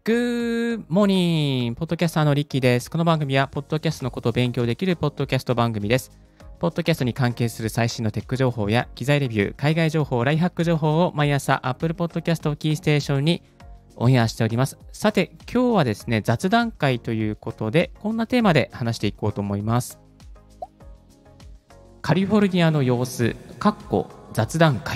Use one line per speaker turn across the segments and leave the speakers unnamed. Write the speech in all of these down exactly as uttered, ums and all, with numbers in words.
Good morning! ポッドキャスターのリッキーです。この番組は、ポッドキャストのことを勉強できるポッドキャスト番組です。ポッドキャストに関係する最新のテック情報や、機材レビュー、海外情報、ライフハック情報を毎朝 Apple Podcast をキーステーションにオンエアしております。さて、今日はですね、雑談会ということで、こんなテーマで話していこうと思います。カリフォルニアの様子、かっこ雑談会。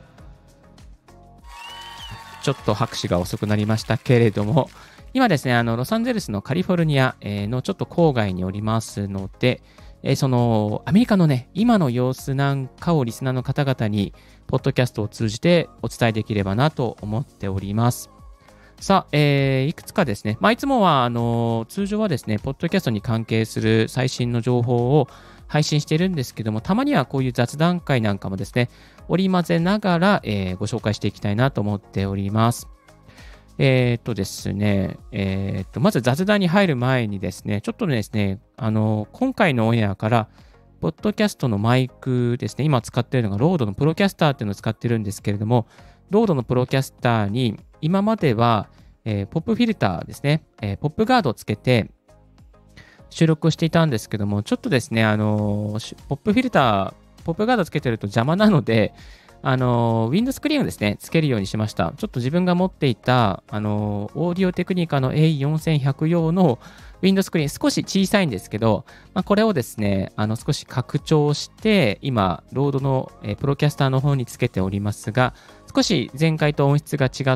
ちょっと拍手が遅くなりましたけれども、今ですね、あのロサンゼルスのカリフォルニアのちょっと郊外におりますので、そのアメリカのね、今の様子なんかをリスナーの方々に、ポッドキャストを通じてお伝えできればなと思っております。さあ、えー、いくつかですね、まあ、いつもはあの通常はですね、ポッドキャストに関係する最新の情報を配信しているんですけども、たまにはこういう雑談会なんかもですね、織り交ぜながら、えー、ご紹介していきたいなと思っております。えー、っとですね、えー、っと、まず雑談に入る前にですね、ちょっとですね、あの、今回のオンエアから、ポッドキャストのマイクですね、今使っているのがロードのプロキャスターっていうのを使ってるんですけれども、ロードのプロキャスターに、今までは、えー、ポップフィルターですね、えー、ポップガードをつけて収録していたんですけども、ちょっとですね、あのー、ポップフィルター、ポップガードつけてると邪魔なので、あのー、ウィンドスクリーンをですね、つけるようにしました。ちょっと自分が持っていた、あのー、オーディオテクニカの エーイーよんせんひゃく 用のウィンドスクリーン、少し小さいんですけど、まあ、これをですね、あの少し拡張して、今、ロードの、えー、プロキャスターの方につけておりますが、少し前回と音質が違って、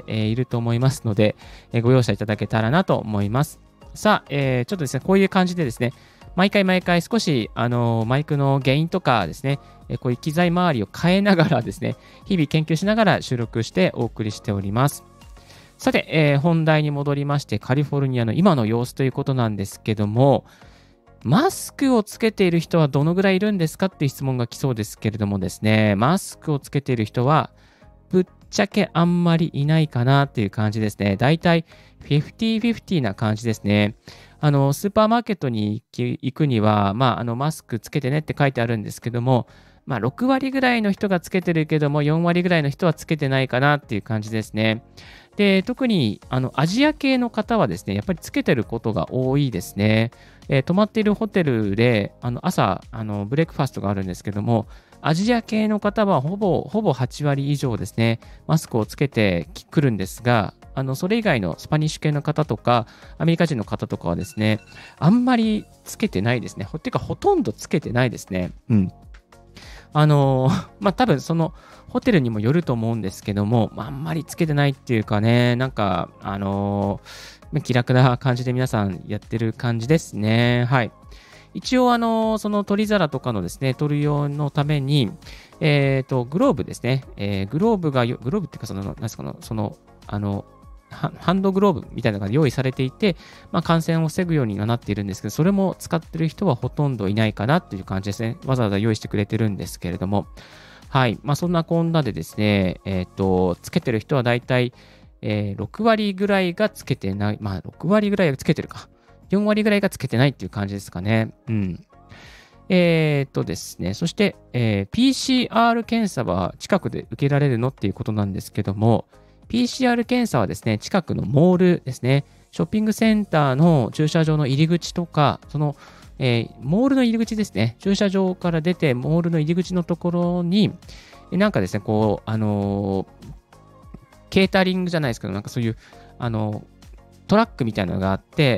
えー、いると思いますので、えー、ご容赦いただけたらなと思います。さあ、えー、ちょっとですね、こういう感じでですね、毎回毎回少し、あのー、マイクのゲインとかですね、えー、こういう機材周りを変えながらですね、日々研究しながら収録してお送りしております。さて、えー、本題に戻りまして、カリフォルニアの今の様子ということなんですけども、マスクをつけている人はどのぐらいいるんですかっていう質問が来そうですけれどもですね、マスクをつけている人は、ぶっちゃけあんまりいないかなっていう感じですね。だいたいフィフティフィフティな感じですね。あの、スーパーマーケットに行くには、まあ、あの、マスクつけてねって書いてあるんですけども、まあ、ろく割ぐらいの人がつけてるけども、よん割ぐらいの人はつけてないかなっていう感じですね。で、特に、あの、アジア系の方はですね、やっぱりつけてることが多いですね。えー、泊まっているホテルで、あの、朝、あの、ブレックファストがあるんですけども、アジア系の方はほぼ、ほぼはち割以上ですね、マスクをつけてくるんですが、あの、それ以外のスパニッシュ系の方とか、アメリカ人の方とかはですね、あんまりつけてないですね。てか、ほとんどつけてないですね。うん。あのー、まあ、多分その、ホテルにもよると思うんですけども、まあ、あんまりつけてないっていうかね、なんか、あのー、気楽な感じで皆さんやってる感じですね。はい。一応、あの、その取り皿とかのですね、取る用のために、えっと、グローブですね。えー、グローブが、グローブっていうか、その、なんですかの、その、あの、ハンドグローブみたいなのが用意されていて、まあ、感染を防ぐようにはなっているんですけど、それも使ってる人はほとんどいないかなっていう感じですね。わざわざ用意してくれてるんですけれども。はい。まあ、そんなこんなでですね、えっと、つけてる人はだいたい、えー、ろく割ぐらいがつけてない、まあ、ろく割ぐらいがつけてるか。よん割ぐらいがつけてないっていう感じですかね。うん。えー、っとですね、そして、えー、ピーシーアール 検査は近くで受けられるのっていうことなんですけども、ピーシーアール 検査はですね、近くのモールですね、ショッピングセンターの駐車場の入り口とか、その、えー、モールの入り口ですね、駐車場から出て、モールの入り口のところに、なんかですね、こう、あのー、ケータリングじゃないですけど、なんかそういう、あのー、トラックみたいなのがあって、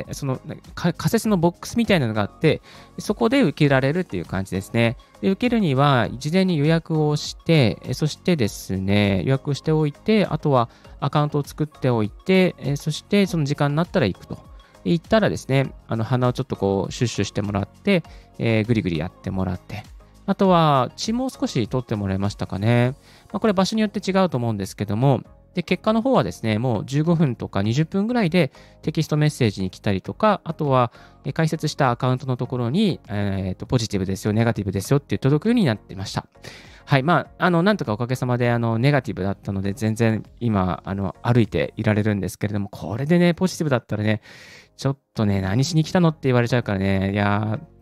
その仮設のボックスみたいなのがあって、そこで受けられるっていう感じですね。で、受けるには、事前に予約をして、そしてですね、予約しておいて、あとはアカウントを作っておいて、そしてその時間になったら行くと。行ったらですね、あの鼻をちょっとこう、シュッシュしてもらって、えー、ぐりぐりやってもらって、あとは血も少し取ってもらいましたかね。まあ、これ場所によって違うと思うんですけども、で、結果の方はですね、もうじゅうごふんとかにじゅっぷんぐらいでテキストメッセージに来たりとか、あとは解説したアカウントのところに、えーと、ポジティブですよ、ネガティブですよって届くようになっていました。はい。まあ、あの、なんとかおかげさまで、あの、ネガティブだったので、全然今、あの、歩いていられるんですけれども、これでね、ポジティブだったらね、ちょっとね、何しに来たのって言われちゃうからね、いや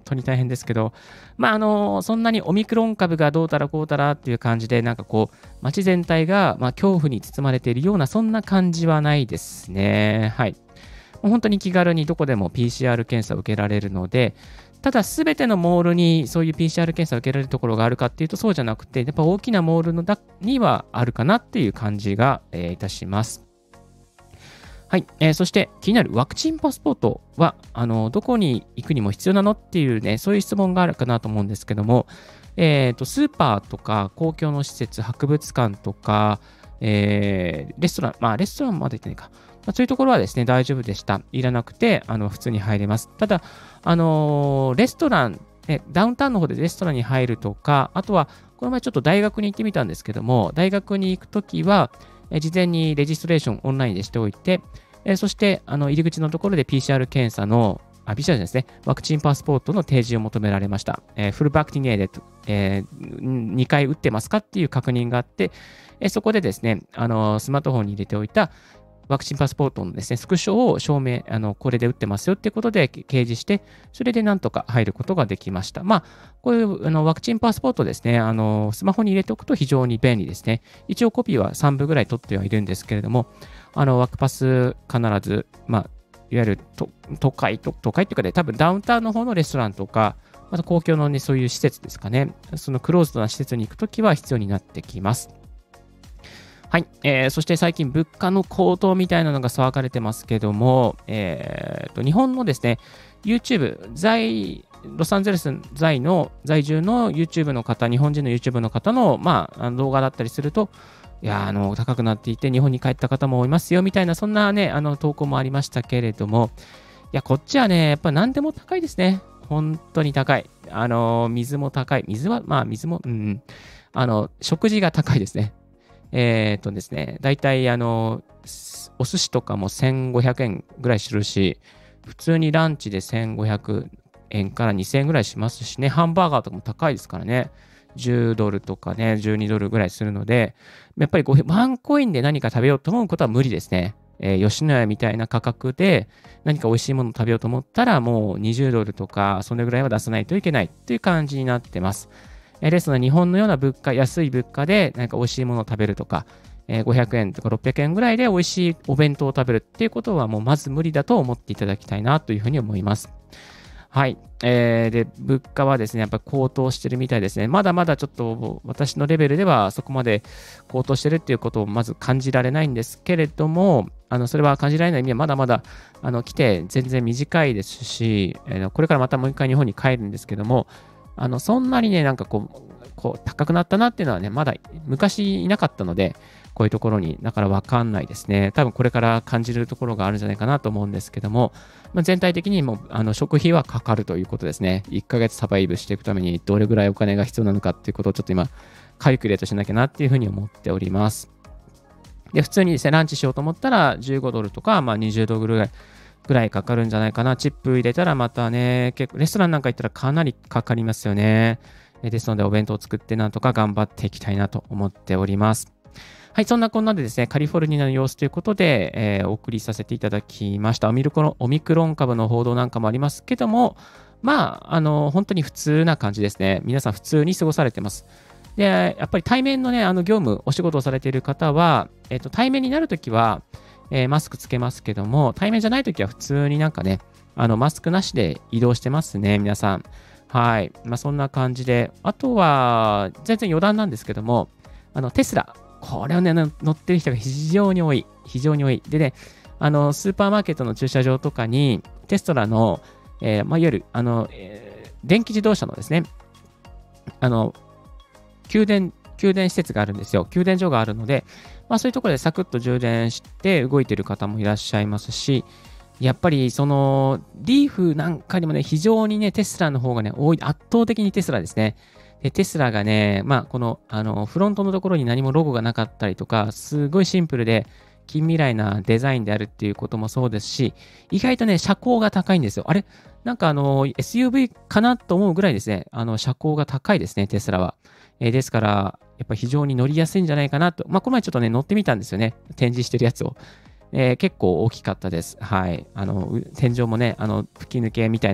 当に大変ですけど、まあ、あの、そんなにオミクロン株がどうたらこうたらっていう感じで、なんかこう、街全体が、まあ、恐怖に包まれているような、そんな感じはないですね。はい。もう本当に気軽にどこでも ピーシーアール 検査を受けられるので、ただ、すべてのモールにそういう ピーシーアール 検査を受けられるところがあるかっていうと、そうじゃなくて、やっぱ大きなモールのだにはあるかなっていう感じが、えーいたします。はい、えーそして気になるワクチンパスポートは、あのどこに行くにも必要なのっていうね、そういう質問があるかなと思うんですけども、えーと、スーパーとか公共の施設、博物館とか、えーレストラン、まあ、レストランまで行ってないか。まあ、そういうところはですね、大丈夫でした。いらなくて、あの普通に入れます。ただ、あのーレストラン、ね、ダウンタウンの方でレストランに入るとか、あとは、この前ちょっと大学に行ってみたんですけども、大学に行くときは、え事前にレジストレーションオンラインでしておいて、えそしてあの入り口のところで ピーシーアール 検査の、あ、ピーシーアール ですね、ワクチンパスポートの提示を求められました。えーフルバクティネーデット、えー、にかい打ってますかっていう確認があって、えそこでですね、あのスマートフォンに入れておいたワクチンパスポートのですね、スクショを証明、あのこれで打ってますよっていうことで掲示して、それでなんとか入ることができました。まあ、こういうあのワクチンパスポートですね、あのスマホに入れておくと非常に便利ですね。一応コピーはさんぶぐらい取ってはいるんですけれども、あのワクパス必ず、まあ、いわゆると都会と、都会っていうかね、多分ダウンタウンの方のレストランとか、また公共のね、そういう施設ですかね、そのクローズドな施設に行くときは必要になってきます。はい、えー、そして最近物価の高騰みたいなのが騒がれてますけども、えー、と日本のですね、YouTube、在、ロサンゼルス在の、在住の YouTube の方、日本人の YouTube の方の、まあ、あの動画だったりすると、いや、あの、高くなっていて、日本に帰った方もいますよ、みたいな、そんなね、あの、投稿もありましたけれども、いや、こっちはね、やっぱ何でも高いですね。本当に高い。あの、水も高い。水は、まあ、水も、うん、あの、食事が高いですね。えーっとですね、大体、あの、お寿司とかもせんごひゃくえんぐらいするし、普通にランチでせんごひゃくえんからにせんえんぐらいしますしね、ハンバーガーとかも高いですからね。じゅうドルとかね、じゅうにドルぐらいするので、やっぱりごワンコインで何か食べようと思うことは無理ですね。えー吉野家みたいな価格で何か美味しいものを食べようと思ったら、もうにじゅうドルとか、それぐらいは出さないといけないという感じになってます。えーですので、日本のような物価、安い物価で何か美味しいものを食べるとか、えーごひゃくえんとかろっぴゃくえんぐらいで美味しいお弁当を食べるっていうことはもうまず無理だと思っていただきたいなというふうに思います。はい。えー、で、物価はですね、やっぱり高騰してるみたいですね。まだまだちょっと私のレベルではそこまで高騰してるっていうことをまず感じられないんですけれども、あのそれは感じられない意味はまだまだあの来て全然短いですし、えーこれからまたもう一回日本に帰るんですけども、あのそんなにね、なんかこう、こう高くなったなっていうのはね、まだ昔いなかったので、こういうところに、だから分かんないですね。多分これから感じるところがあるんじゃないかなと思うんですけども、まあ、全体的にもあの食費はかかるということですね。いっかげつサバイブしていくためにどれぐらいお金が必要なのかっていうことをちょっと今、カリキュレートしなきゃなっていうふうに思っております。で、普通にですね、ランチしようと思ったらじゅうごドルとか、まあ、にじゅうドルぐらいぐらいかかるんじゃないかな。チップ入れたらまたね、結構レストランなんか行ったらかなりかかりますよね。えですので、お弁当を作ってなんとか頑張っていきたいなと思っております。はい、そんなこんなでですね、カリフォルニアの様子ということで、えーお送りさせていただきました。オミクロンオミクロン株の報道なんかもありますけども、まあ、あの、本当に普通な感じですね。皆さん普通に過ごされてます。で、やっぱり対面のね、あの業務、お仕事をされている方は、えっと、対面になるときは、えーマスクつけますけども、対面じゃないときは普通になんかね、あの、マスクなしで移動してますね、皆さん。はい。まあ、そんな感じで、あとは、全然余談なんですけども、あの、テスラ、これをね、乗ってる人が非常に多い。非常に多い。でね、あの、スーパーマーケットの駐車場とかに、テスラの、えーまあ、いわゆる、あの、えー電気自動車のですね、あの、給電、給電施設があるんですよ。給電所があるので、まあ、そういうところでサクッと充電して動いている方もいらっしゃいますし、やっぱりそのリーフなんかにもね、非常にね、テスラの方がね、多い、圧倒的にテスラですね。でテスラがね、まあ、この、あの、フロントのところに何もロゴがなかったりとか、すごいシンプルで、近未来なデザインであるっていうこともそうですし、意外とね、車高が高いんですよ。あれなんかあの、エスユーブイ かなと思うぐらいですね、あの、車高が高いですね、テスラは。えーですから、やっぱ非常に乗りやすいんじゃないかなと。まあ、この前ちょっとね、乗ってみたんですよね。展示してるやつを。えー結構大きかったです。はい。あの、う天井もね、あの、吹き抜けみたいな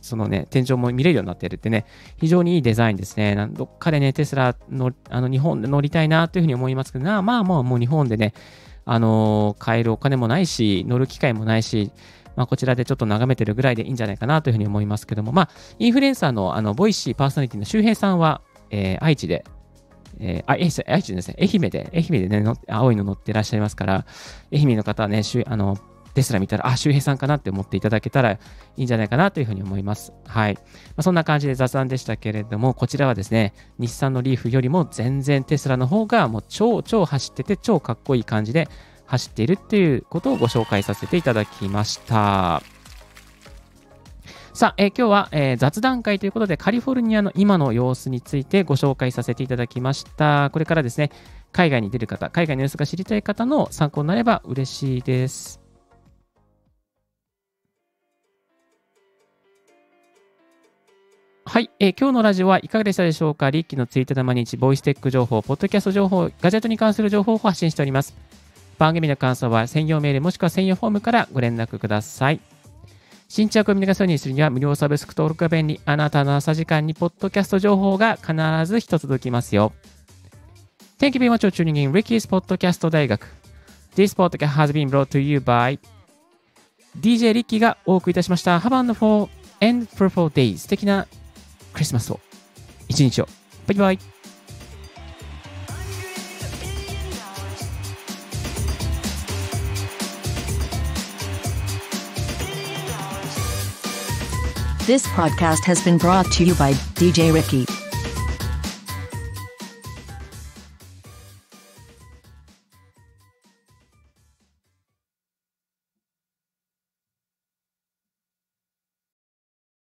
そのね、天井も見れるようになっているってね、非常にいいデザインですね。どっかでね、テスラの、あの、日本で乗りたいなというふうに思いますけど、まあまあもう、もう日本でね、あのー、買えるお金もないし、乗る機会もないし、まあ、こちらでちょっと眺めてるぐらいでいいんじゃないかなというふうに思いますけども、まあ、インフルエンサーの、あの、ボイシーパーソナリティの周平さんは、えー、愛知で、えー、あ、愛知ですね、愛媛で、愛媛でね、の青いの乗ってらっしゃいますから、愛媛の方はね、あの、テスラ見たら、あ、周平さんかなって思っていただけたらいいんじゃないかなというふうに思います。はい。まあ、そんな感じで雑談でしたけれども、こちらはですね、日産のリーフよりも全然テスラの方がもう超超走ってて超かっこいい感じで走っているっていうことをご紹介させていただきました。さあ、えー、今日は、えー、雑談会ということでカリフォルニアの今の様子についてご紹介させていただきました。これからですね、海外に出る方、海外の様子が知りたい方の参考になれば嬉しいです。はい、えー、今日のラジオはいかがでしたでしょうか。リッキーのツイートで毎日、ボイステック情報、ポッドキャスト情報、ガジェットに関する情報を発信しております。番組の感想は専用メールもしくは専用フォームからご連絡ください。新着を見逃さずにするには無料サブスク登録が便利。あなたの朝時間にポッドキャスト情報が必ず一つ届きますよ。Thank you very much for tuning in Ricky's Podcast 大学。This podcast has been brought to you by ディージェー リッキーがお送りいたしました。Have a wonderful and fruitful day。素敵なクリスマスを、一日を。バイバイ。
This podcast has been brought to you by ディージェー Ricky.